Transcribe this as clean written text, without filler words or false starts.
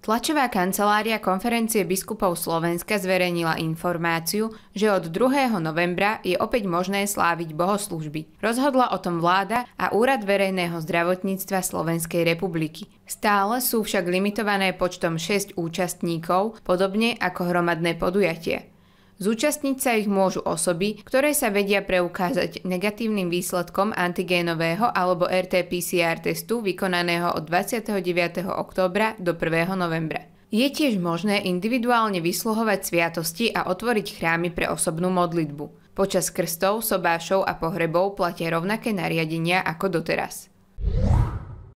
Tlačová kancelária Konferencie biskupov Slovenska zverejnila informáciu, že od 2. novembra je opäť možné sláviť bohoslužby. Rozhodla o tom vláda a Úrad verejného zdravotníctva Slovenskej republiky. Stále sú však limitované počtom 6 účastníkov, podobne ako hromadné podujatia. Zúčastniť sa ich môžu osoby, ktoré sa vedia preukázať negatívnym výsledkom antigénového alebo RT-PCR testu vykonaného od 29. októbra do 1. novembra. Je tiež možné individuálne vysluhovať sviatosti a otvoriť chrámy pre osobnú modlitbu. Počas krstov, sobášov a pohrebov platia rovnaké nariadenia ako doteraz.